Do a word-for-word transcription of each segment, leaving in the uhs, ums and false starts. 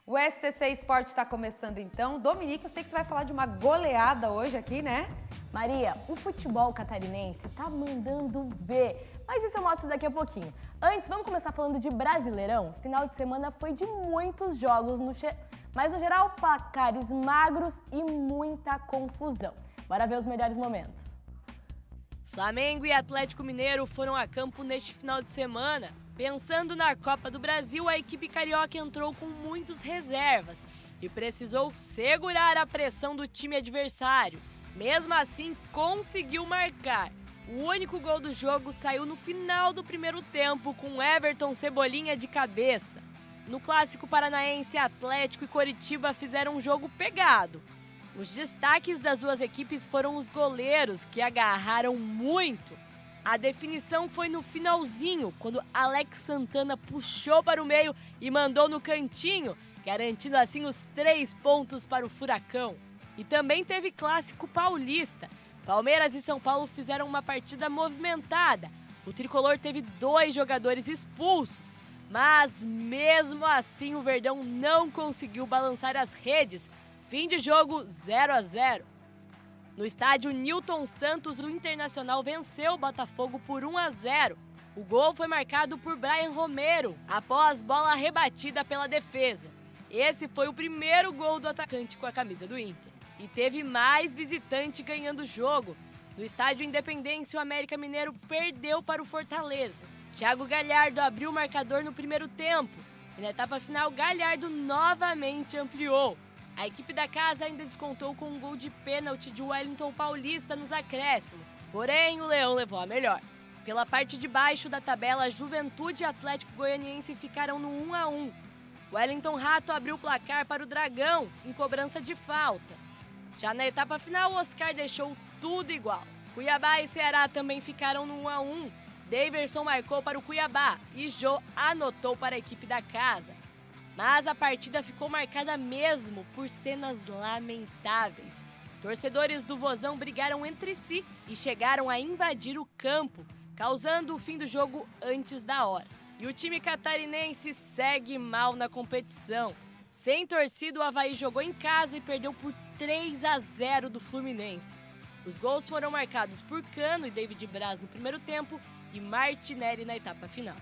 O S C C Esporte está começando então. Dominique, eu sei que você vai falar de uma goleada hoje aqui, né? Maria, o futebol catarinense tá mandando ver, mas isso eu mostro daqui a pouquinho. Antes, vamos começar falando de Brasileirão? Final de semana foi de muitos jogos, no che... mas no geral, placares magros e muita confusão. Bora ver os melhores momentos. Flamengo e Atlético Mineiro foram a campo neste final de semana. Pensando na Copa do Brasil, a equipe carioca entrou com muitas reservas e precisou segurar a pressão do time adversário. Mesmo assim, conseguiu marcar. O único gol do jogo saiu no final do primeiro tempo, com Everton Cebolinha de cabeça. No clássico paranaense, Atlético e Coritiba fizeram um jogo pegado. Os destaques das duas equipes foram os goleiros, que agarraram muito. A definição foi no finalzinho, quando Alex Santana puxou para o meio e mandou no cantinho, garantindo assim os três pontos para o Furacão. E também teve clássico paulista. Palmeiras e São Paulo fizeram uma partida movimentada. O tricolor teve dois jogadores expulsos, mas mesmo assim o Verdão não conseguiu balançar as redes. Fim de jogo zero a zero. No estádio Newton Santos, o Internacional venceu o Botafogo por um a zero. O gol foi marcado por Brian Romero, após bola rebatida pela defesa. Esse foi o primeiro gol do atacante com a camisa do Inter. E teve mais visitante ganhando o jogo. No estádio Independência, o América Mineiro perdeu para o Fortaleza. Thiago Galhardo abriu o marcador no primeiro tempo. E na etapa final, Galhardo novamente ampliou. A equipe da casa ainda descontou com um gol de pênalti de Wellington Paulista nos acréscimos. Porém, o Leão levou a melhor. Pela parte de baixo da tabela, Juventude e Atlético Goianiense ficaram no um a um. Wellington Rato abriu o placar para o Dragão, em cobrança de falta. Já na etapa final, Oscar deixou tudo igual. Cuiabá e Ceará também ficaram no um a um. Daverson marcou para o Cuiabá e Jô anotou para a equipe da casa. Mas a partida ficou marcada mesmo por cenas lamentáveis. Torcedores do Vozão brigaram entre si e chegaram a invadir o campo, causando o fim do jogo antes da hora. E o time catarinense segue mal na competição. Sem torcida, o Avaí jogou em casa e perdeu por três a zero do Fluminense. Os gols foram marcados por Cano e David Braz no primeiro tempo e Martinelli na etapa final.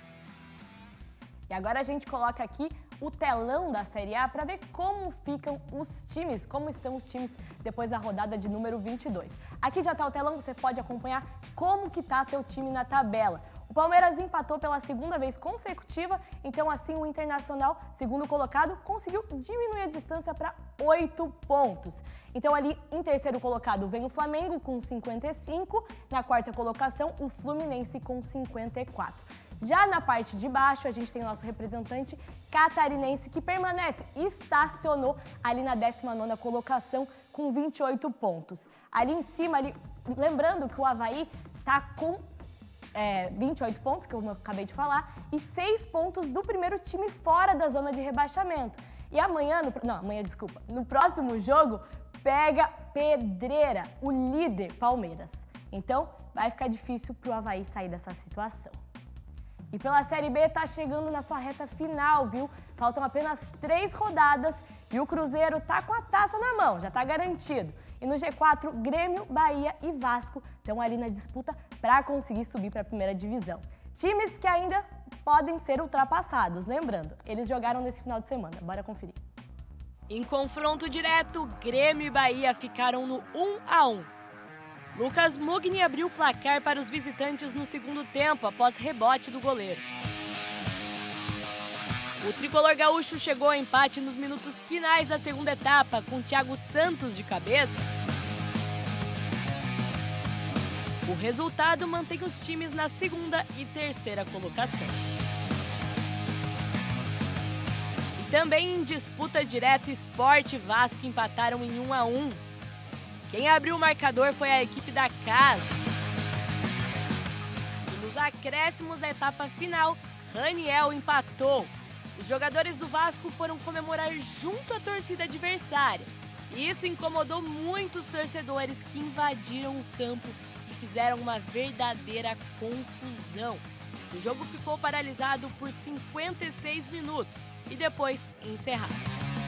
E agora a gente coloca aqui o telão da Série A para ver como ficam os times, como estão os times depois da rodada de número vinte e dois. Aqui já está o telão, você pode acompanhar como que está teu time na tabela. O Palmeiras empatou pela segunda vez consecutiva, então assim o Internacional, segundo colocado, conseguiu diminuir a distância para oito pontos. Então ali em terceiro colocado vem o Flamengo com cinquenta e cinco, na quarta colocação o Fluminense com cinquenta e quatro. Já na parte de baixo, a gente tem o nosso representante catarinense que permanece, estacionou ali na décima nona colocação com vinte e oito pontos. Ali em cima, ali, lembrando que o Avaí está com é, vinte e oito pontos, que eu acabei de falar, e seis pontos do primeiro time fora da zona de rebaixamento. E amanhã, no, não, amanhã, desculpa, no próximo jogo, pega Pedreira, o líder Palmeiras. Então, vai ficar difícil para o Avaí sair dessa situação. E pela Série B tá chegando na sua reta final, viu? Faltam apenas três rodadas e o Cruzeiro tá com a taça na mão, já tá garantido. E no G quatro, Grêmio, Bahia e Vasco estão ali na disputa para conseguir subir para a primeira divisão. Times que ainda podem ser ultrapassados, lembrando, eles jogaram nesse final de semana. Bora conferir. Em confronto direto, Grêmio e Bahia ficaram no um a um. Lucas Mugni abriu o placar para os visitantes no segundo tempo, após rebote do goleiro. O tricolor gaúcho chegou ao empate nos minutos finais da segunda etapa, com Thiago Santos de cabeça. O resultado mantém os times na segunda e terceira colocação. E também em disputa direta, Sport e Vasco empataram em um a um. Quem abriu o marcador foi a equipe da casa. E nos acréscimos da etapa final, Raniel empatou. Os jogadores do Vasco foram comemorar junto à torcida adversária. E isso incomodou muitos torcedores que invadiram o campo e fizeram uma verdadeira confusão. O jogo ficou paralisado por cinquenta e seis minutos e depois encerrado.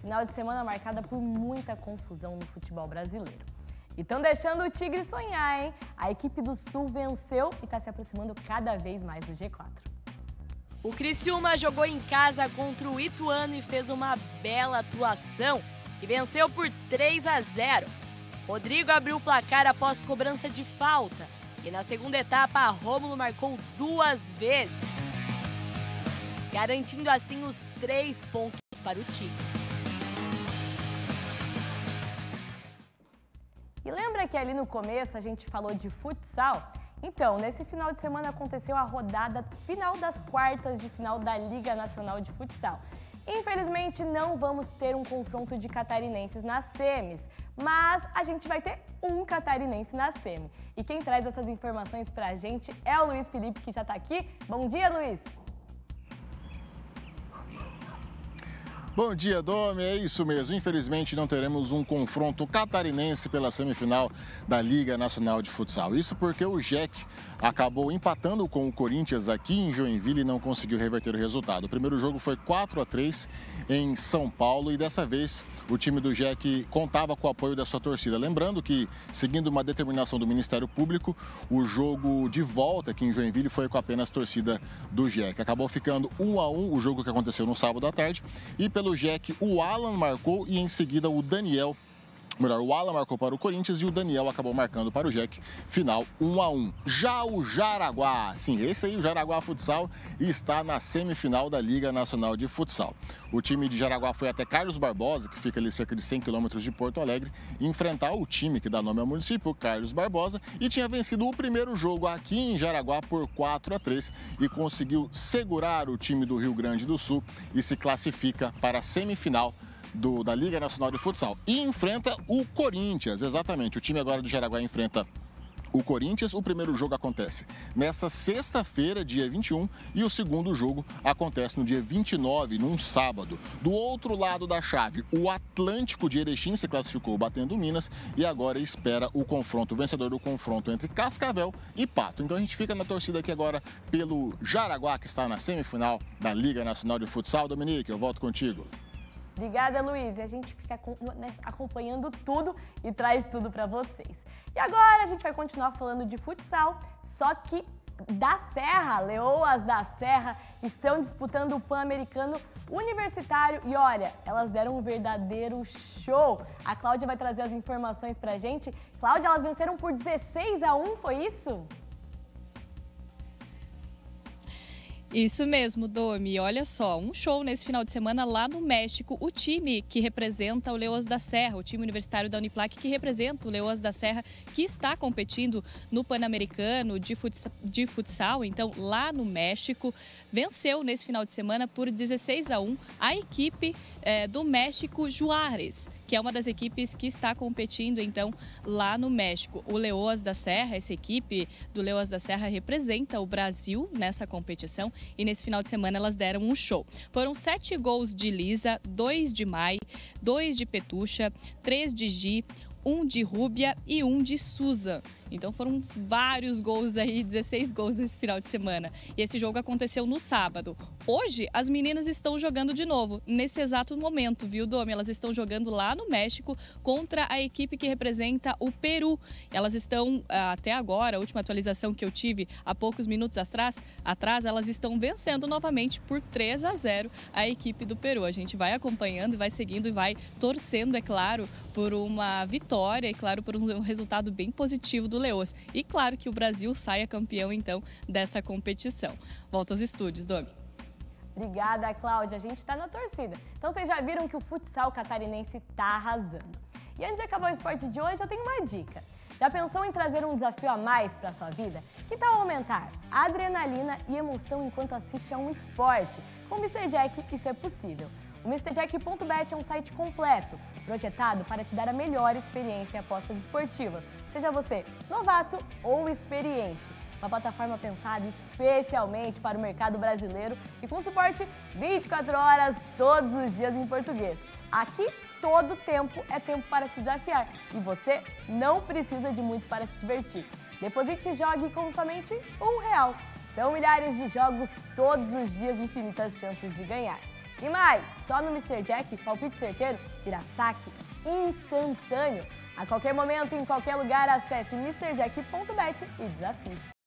Final de semana marcada por muita confusão no futebol brasileiro. E estão deixando o Tigre sonhar, hein? A equipe do Sul venceu e está se aproximando cada vez mais do G quatro. O Criciúma jogou em casa contra o Ituano e fez uma bela atuação e venceu por três a zero. Rodrigo abriu o placar após cobrança de falta e na segunda etapa Rômulo marcou duas vezes, garantindo assim os três pontos para o time. E lembra que ali no começo a gente falou de futsal? Então, nesse final de semana aconteceu a rodada final das quartas de final da Liga Nacional de Futsal. Infelizmente, não vamos ter um confronto de catarinenses nas semis, mas a gente vai ter um catarinense na semi. E quem traz essas informações pra gente é o Luiz Felipe, que já tá aqui. Bom dia, Luiz! Bom dia, Domi. É isso mesmo. Infelizmente, não teremos um confronto catarinense pela semifinal da Liga Nacional de Futsal. Isso porque o J E C acabou empatando com o Corinthians aqui em Joinville e não conseguiu reverter o resultado. O primeiro jogo foi quatro a três em São Paulo e dessa vez o time do J E C contava com o apoio da sua torcida. Lembrando que, seguindo uma determinação do Ministério Público, o jogo de volta aqui em Joinville foi com apenas torcida do J E C. Acabou ficando um a um o jogo que aconteceu no sábado à tarde e pelo J E C, o Alan marcou e em seguida o Daniel, melhor, o Alan marcou para o Corinthians e o Daniel acabou marcando para o J E C, final um a um. Já o Jaraguá, sim, esse aí, o Jaraguá Futsal, está na semifinal da Liga Nacional de Futsal. O time de Jaraguá foi até Carlos Barbosa, que fica ali cerca de cem quilômetros de Porto Alegre, enfrentar o time que dá nome ao município, Carlos Barbosa, e tinha vencido o primeiro jogo aqui em Jaraguá por quatro a três e conseguiu segurar o time do Rio Grande do Sul e se classifica para a semifinal Do, da Liga Nacional de Futsal e enfrenta o Corinthians, exatamente, o time agora do Jaraguá enfrenta o Corinthians. O primeiro jogo acontece nessa sexta-feira, dia vinte e um, e o segundo jogo acontece no dia vinte e nove, num sábado. Do outro lado da chave, o Atlântico de Erechim se classificou batendo o Minas e agora espera o confronto, o vencedor do confronto entre Cascavel e Pato. Então a gente fica na torcida aqui agora pelo Jaraguá, que está na semifinal da Liga Nacional de Futsal. Dominique, eu volto contigo. Obrigada, Luiz. E a gente fica acompanhando tudo e traz tudo para vocês. E agora a gente vai continuar falando de futsal, só que da Serra, Leoas da Serra estão disputando o Pan-Americano Universitário e olha, elas deram um verdadeiro show. A Cláudia vai trazer as informações pra gente. Cláudia, elas venceram por dezesseis a um, foi isso? Isso mesmo, Domi. Olha só, um show nesse final de semana lá no México. O time que representa o Leoas da Serra, o time universitário da Uniplac que representa o Leoas da Serra, que está competindo no Pan-Americano de futsal, de futsal, então lá no México, venceu nesse final de semana por dezesseis a um a equipe é, do México Juárez, que é uma das equipes que está competindo, então, lá no México. O Leoas da Serra, essa equipe do Leoas da Serra representa o Brasil nessa competição e nesse final de semana elas deram um show. Foram sete gols de Lisa, dois de Mai, dois de Petucha, três de Gi, um de Rúbia e um de Susan. Então foram vários gols aí, dezesseis gols nesse final de semana. E esse jogo aconteceu no sábado. Hoje, as meninas estão jogando de novo, nesse exato momento, viu, Domi? Elas estão jogando lá no México contra a equipe que representa o Peru. Elas estão, até agora, a última atualização que eu tive há poucos minutos atrás, atrás elas estão vencendo novamente por três a zero a equipe do Peru. A gente vai acompanhando e vai seguindo e vai torcendo, é claro, por uma vitória e, claro, por um resultado bem positivo do Leoas. E claro que o Brasil saia campeão, então, dessa competição. Volto aos estúdios, Domi. Obrigada, Cláudia. A gente está na torcida. Então, vocês já viram que o futsal catarinense está arrasando. E antes de acabar o esporte de hoje, eu tenho uma dica. Já pensou em trazer um desafio a mais para a sua vida? Que tal aumentar a adrenalina e emoção enquanto assiste a um esporte? Com o mister Jack, isso é possível. O mister Jack ponto bet é um site completo, projetado para te dar a melhor experiência em apostas esportivas, seja você novato ou experiente. Uma plataforma pensada especialmente para o mercado brasileiro e com suporte vinte e quatro horas, todos os dias em português. Aqui, todo tempo é tempo para se desafiar e você não precisa de muito para se divertir. Deposite e jogue com somente um real. São milhares de jogos todos os dias, infinitas chances de ganhar. E mais, só no mister Jack, palpite certeiro vira saque instantâneo. A qualquer momento, em qualquer lugar, acesse mister jack ponto bet e desafie.